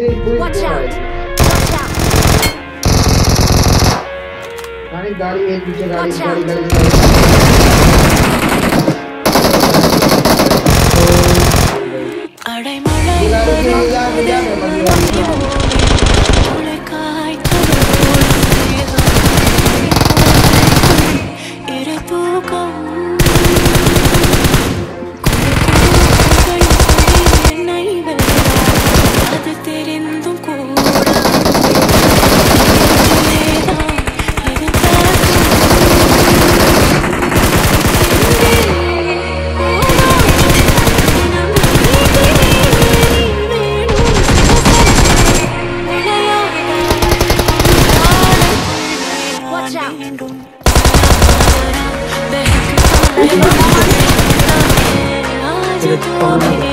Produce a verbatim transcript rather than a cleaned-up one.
Watch out! Watch out! गाड़ी गाड़ी है पीछे गाड़ी Watch गाड़ी out. गाड़ी गाड़ी அடைமழை ये गाड़ी के लिए जा जा मैं உலகாய் கவரோடு இரு தூக்கம் என்னை அது தெரிந்தும் கூட Watch out! आज तो